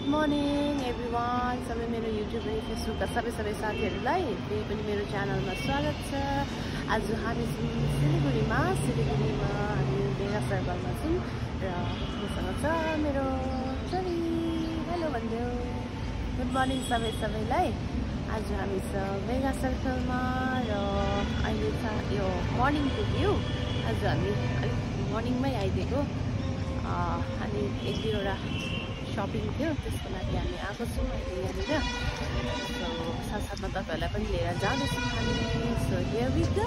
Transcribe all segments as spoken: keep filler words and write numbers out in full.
Good morning everyone. सबै मेरो YouTube र Facebook का सबै सबै साथीहरुलाई फेरि पनि मेरो च्यानलमा स्वागत छ। आज हामी सिलिगुडीमा सिलिगुडीमा हामी बेगा सर्कलमा छौं र मसँग छ मेरो चोरी। हेलो भन्दियो। गुड मर्निङ सबै सबैलाई। आज हामी छ बेगा सर्कलमा र अहिले छ यो मर्निङको भ्यू। आज हामी अलिक मर्निङमै आइदिएको अनि एक दुईवटा शपिङ थियो त्यसको लागि हामी आएको छौँ अहिले यहाँनिर। सो साथसाथमा तपाईँहरूलाई पनि लिएर जाँदैछौँ हामी। So here we go.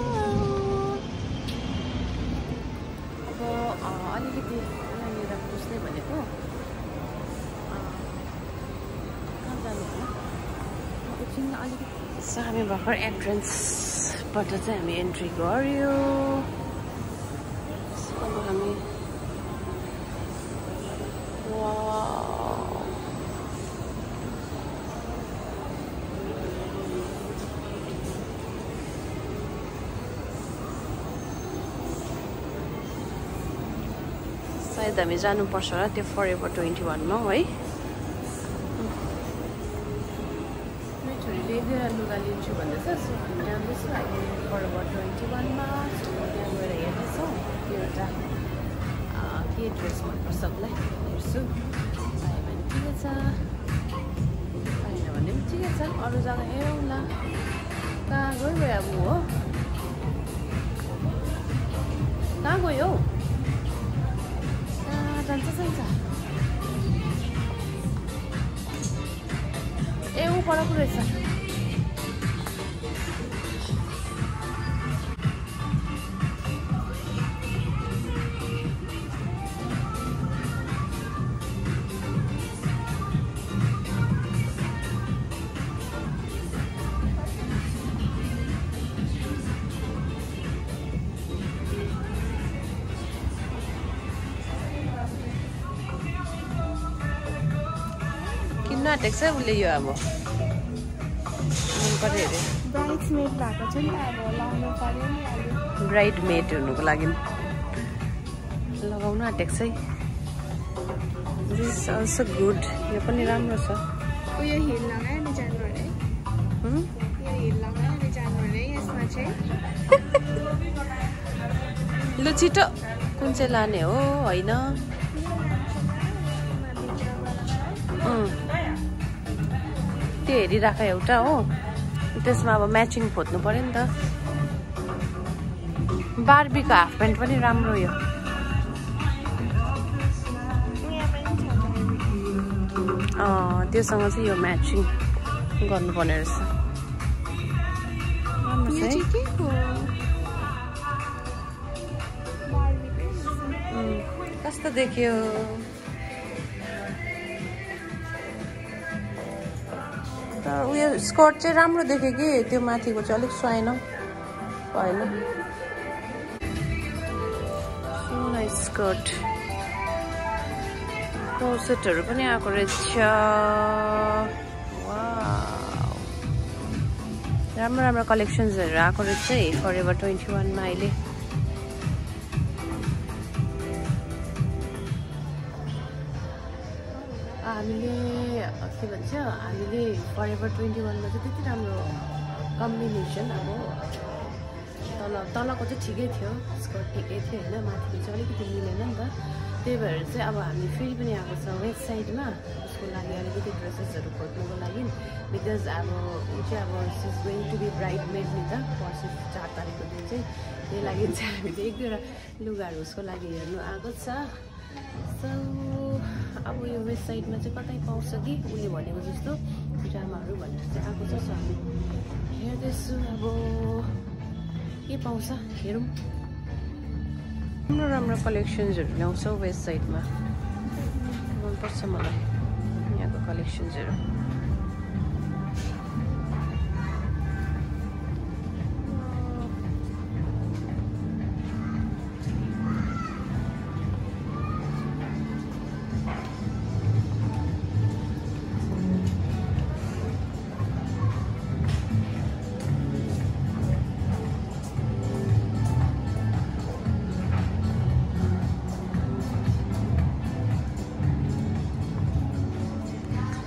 अब अलिकति यहाँनिर बुझ्ने भनेको कहाँ जानु होला एकछिन अलिकति। सो हामी भर्खर एन्ट्रेन्सबाट चाहिँ हामी एन्ट्री गऱ्यो। अब हामी सायद हामी जानुपर्छ होला त्यो फरेभर ट्वेन्टी वानमा है। मेरो छोरीले एक दुईवटा लुगा लिन्छु भन्दैछ। सो हामी जाँदैछौँ अहिले फरेभर ट्वेन्टी वानमा। सो त्यहाँ गएर हेर्दैछौँ एउटा के ड्रेस मनपर्छ सबलाई हेर्छु। पायो भने ठिकै छ, पाएन भने पनि ठिकै छ। अरू जग्गा हेरौँ न कहाँ गयो गयो अब हो कहाँ गयो हौ जान्छ जान्छ ए ऊ पर पो रहेछ। नाटेको छ उसले यो अब मन पर्यो अरे ब्राइडमेड भएको छ नि अब लाउनु पर्यो नि। ब्राइड मेड हुनुको लागि लगाउनु आँटेको छ है। This also good. यो पनि राम्रो छ। उयो हिल लगायो नि जानु अरे। यो हिल लगायो नि जानु अरे यसमा चाहिँ। लु छिटो कुन चाहिँ लाने हो होइन। त्यो हेरिराख एउटा हो त्यसमा अब म्याचिङ खोज्नु पर्यो नि त। बार्बीको हाफ प्यान्ट पनि राम्रो यो। त्योसँग चाहिँ यो म्याचिङ गर्नुपर्ने रहेछ। राम्रो छ है। कस्तो देखियो उयो स्कर्ट चाहिँ राम्रो देख्यो कि त्यो माथिको चाहिँ अलिक सुहाएन भएन। Nice skirt. कोर्सेटहरू पनि आएको रहेछ। वाउ राम्रो राम्रो कलेक्सन्सहरू आएको रहेछ है फरेभर ट्वेन्टी वानमा अहिले। हामीले के भन्छ हामीले फरेभर ट्वेन्टी वानमा चाहिँ त्यति राम्रो कम्बिनेसन अब तल तलको चाहिँ ठिकै थियो स्कर्ट ठिकै थियो होइन माथिको चाहिँ अलिकति मिलेन नि त। त्यही भएर चाहिँ अब हामी फेरि पनि आएको छ वेस्ट साइडमा उसको लागि अलिकति ड्रेसेसहरू खोज्नुको लागि। बिकज अब ऊ चाहिँ अब she's going to be bridesmaid नि त पर्सि चार तारिकको दिन चाहिँ। त्यही लागि चाहिँ हामीले एक दुईवटा लुगाहरू उसको लागि हेर्नु आएको छ। सो अब यो वेस्ट साइडमा चाहिँ कतै पाउँछ कि उसले भनेको जस्तो जामाहरू भनेर चाहिँ आएको छ। सो हामी हेर्दैछु अब के पाउँछ हेरौँ। राम्रो राम्रो कलेक्सन्सहरू ल्याउँछ वेस्ट साइडमा। मनपर्छ मलाई यहाँको कलेक्सन्सहरू।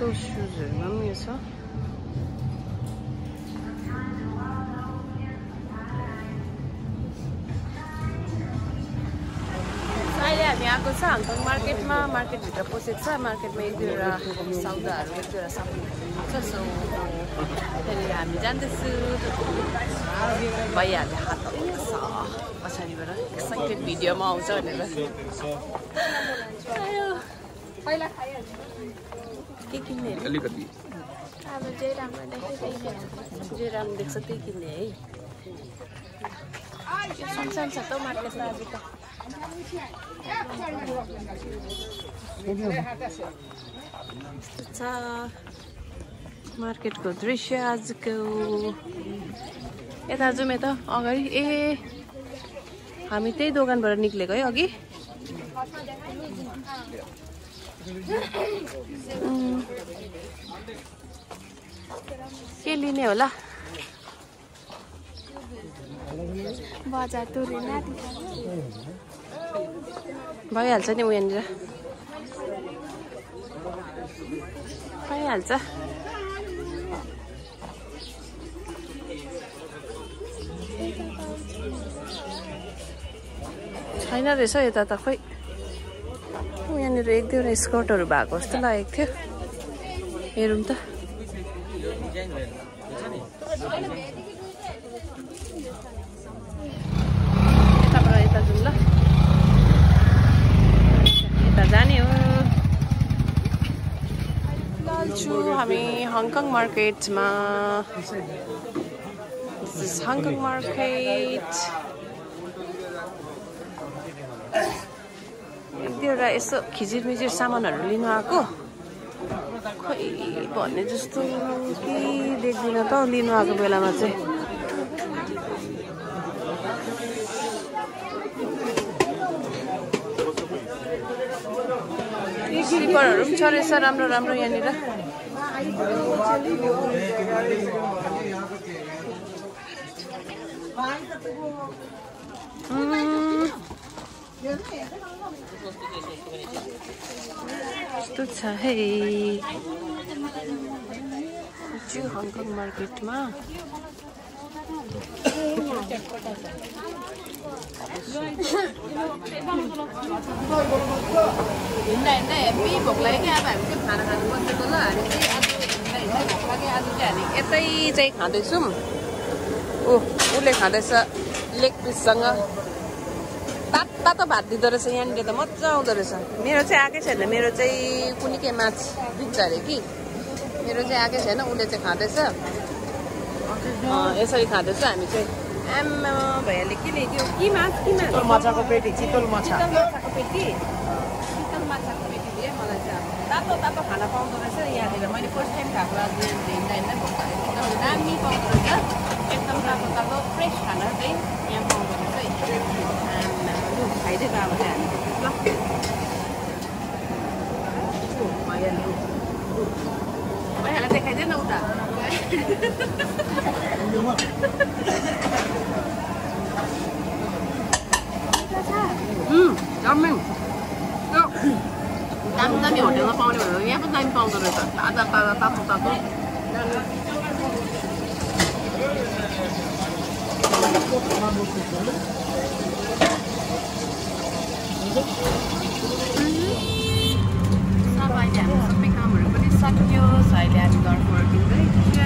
यस्तो सुजहरुमा पनि यो छ अहिले हामी आएको छ हङकङ मार्केटमा मार्केटभित्र पसेको छ मार्केटमा एक दुईवटा सौदाहरू एक दुईवटा सामानहरू छ सो त्यहाँनिर हामी जाँदैछु भइहाल्यो हात छ पछाडिबाट एक्साइटेड भिडियोमा आउँछ भनेर पहिला खाइहाल्छु के किन्ने अलिकति अब जे राम्रो देख्छ त्यही किन्ने जे राम्रो देख्छ त्यही किन्ने है यो सुनसान छ त मार्केट आज त छ मार्केटको दृश्य आजको यता जाउँ यता अगाडि ए हामी त्यही दोकानबाट निक्लेको है अघि के लिने होला बजार तुरे नाति भइहाल्छ नि उहाँनिर भइहाल्छ छैन रहेछ यता त खोइ यहाँनिर एक दुईवटा स्कर्टहरू भएको जस्तो लागेको थियो हेरौँ त यताबाट यता जाउँ ल यता जाने हो छु हामी हङकङ मार्केटमा हङकङ मार्केट एक दुईवटा यसो खिचिर मिचिर सामानहरू लिनु आएको खोइ भन्ने जस्तो के देख्दिनँ त लिनु आएको बेलामा चाहिँ स्लिपरहरू पनि छ रहेछ राम्रो राम्रो यहाँनिर यस्तो छ है हङकङ मार्केटमा हिँड्दा हिँड्दा हेभी भोक लाग्यो क्या अब हामी चाहिँ खाना खानु बसेको ल हामी चाहिँ आज हिँड्दा हिँड्दा भोक लाग्यो आज चाहिँ हामी यतै चाहिँ खाँदैछौँ ऊ उसले खाँदैछ लेग पिससँग तातो तातो भात दिँदो रहेछ यहाँनिर त मजा आउँदो रहेछ मेरो चाहिँ आएकै छैन मेरो चाहिँ कुनै के माछ बिग्छ अरे कि मेरो चाहिँ आएकै छैन उसले चाहिँ खाँदैछ यसरी खाँदैछ हामी चाहिँ आमा भैयाले के ल्याइदियो कि माछ कि माछ माछाको पेटी चितल माछा चितल माछाको पेटी चितल माछाको पेटी दिएँ मलाई चाहिँ अब तातो तातो खाना पाउँदो रहेछ यहाँनिर मैले फर्स्ट टाइम खाएको आज हिँड्दा हिँड्दै भोक लागेको एकदम दामी पाउँदो रहेछ एकदम तातो तातो फ्रेस खाना चाहिँ यहाँ पाउँदो रहेछ आमा लु खाइदिएको अब चाहिँ हामी ल भइहाल्यो भइहाल्यो देखाइदिएन उता जम्मै दामी दामी होटेलमा पाउने भनेर यहाँ पनि दामी पाउँदो रहेछ ताजा ताजा तातो तातो सब अहिले हामी सबै कामहरू पनि सक्यो अहिले हामी घर फर्किँदै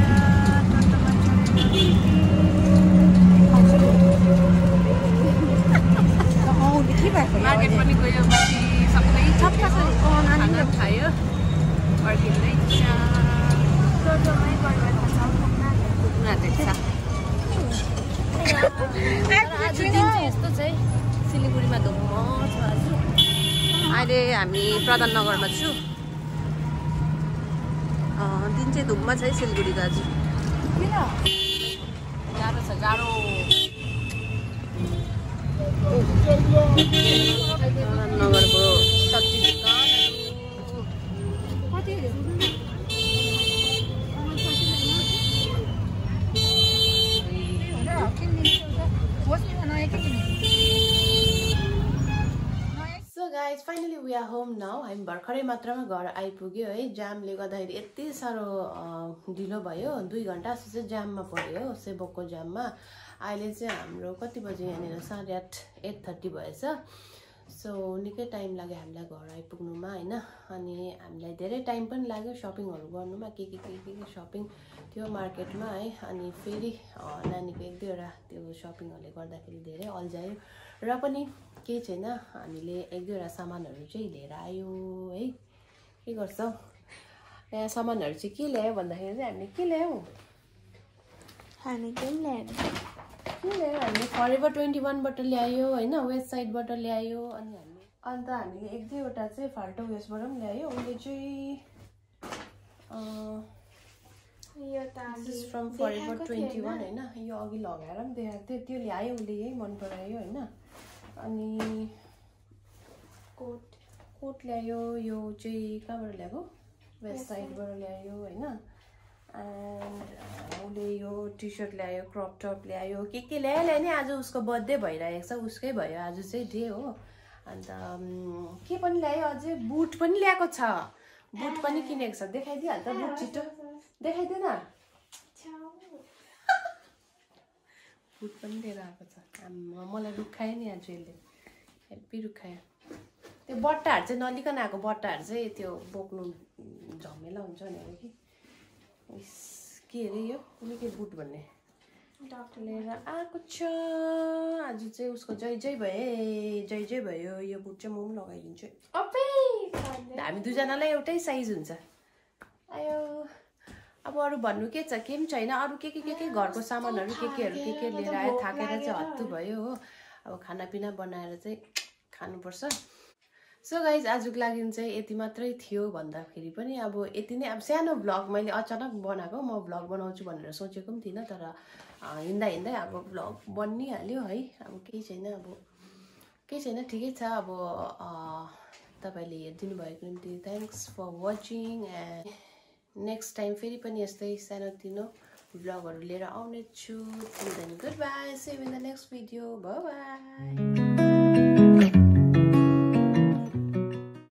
मार्केट पनि गयो बाँकी सबै खाना खायो फर्किँदै आज दिन चाहिँ यस्तो चाहिँ सिलिगुडीमा धुम्म छ आज अहिले हामी प्रधाननगरमा छु दिन चाहिँ धुम्म छ है सिलिगुडीको आज जाडो छ जाडो नगरको सब्जी दोकान finally we are home now. हामी भर्खरै मात्रामा घर आइपुग्यो है. जामले गर्दाखेरि यति साह्रो ढिलो भयो. दुई घन्टा जस्तो चाहिँ जाममा पऱ्यो हो, सेभोकको जाममा. अहिले चाहिँ हाम्रो कति बजे यहाँनिर साढे आठ एट थर्टी भएछ. सो निकै टाइम लाग्यो हामीलाई घर आइपुग्नुमा होइन. अनि हामीलाई धेरै टाइम पनि लाग्यो सपिङहरू गर्नुमा. के के के के सपिङ थियो मार्केटमा है. अनि फेरि नानीको एक दुईवटा त्यो सपिङहरूले गर्दाखेरि धेरै अल्झायो र पनि केही छैन. हामीले एक दुईवटा सामानहरू चाहिँ लिएर आयो है. के गर्छौँ यहाँ सामानहरू चाहिँ के ल्यायो भन्दाखेरि चाहिँ हामीले के ल्यायौँ हामी के ल्यायो के ल्यायो हामीले फरेभर ट्वेन्टी वानबाट ल्यायो होइन, वेस्ट साइडबाट ल्यायो. अनि हामी अन्त हामीले एक दुईवटा चाहिँ फाल्टो वेस्टबाट पनि ल्यायो. उसले चाहिँ यो त फ्रम फरेभर ट्वेन्टी वान होइन, यो अघि लगाएर पनि देखाएको थियो. त्यो ल्यायो उसले, यही मन परायो होइन. अनि कोट कोट ल्यायो. यो चाहिँ कहाँबाट ल्याएको, वेस्ट साइडबाट ल्यायो होइन. एन्ड उसले यो टी सर्ट ल्यायो, क्रप टप ल्यायो, के के ल्यायो ल्यायो नि. आज उसको बर्थडे भइरहेको छ, उसकै भयो आज चाहिँ डे हो. अन्त के पनि ल्यायो अझै बुट पनि ल्याएको छ. बुट पनि किनेको छ. देखाइदिइहाल्छ बुट छिटो देखाइदिएन. बुट पनि लिएर आएको छ. मलाई रुखायो नि आज यसले, हेप्पी रुखायो. त्यो बट्टाहरू चाहिँ नलिकन आएको. बट्टाहरू चाहिँ त्यो बोक्नु झमेला हुन्छ भनेर कि के अरे यो कुनै के बुट भन्ने लिएर आएको छ. आज चाहिँ उसको जय जय भयो, जय जय भयो. यो बुट चाहिँ म पनि लगाइदिन्छु. हामी दुईजनालाई एउटै साइज हुन्छ. आयो अब अरू भन्नु के छ, के पनि छैन. अरू के के के के घरको सामानहरू के केहरू के के लिएर आयो. थाकेर चाहिँ हत्तु भयो हो. अब खानापिना बनाएर चाहिँ खानुपर्छ. सो गाइज आजको लागि चाहिँ यति मात्रै थियो भन्दाखेरि पनि अब यति नै. अब सानो भ्लग मैले अचानक बनाएको. म भ्लग बनाउँछु भनेर सोचेको पनि थिइनँ, तर हिँड्दा हिँड्दै अब भ्लग बनिहाल्यो है. अब केही छैन, अब केही छैन, ठिकै छ. अब तपाईँले हेरिदिनु भएको निम्ति thanks for watching. And next time फेरि पनि यस्तै सानोतिनो भ्लगहरू लिएर आउने छु. Then good bye, see you in the next video. Bye by.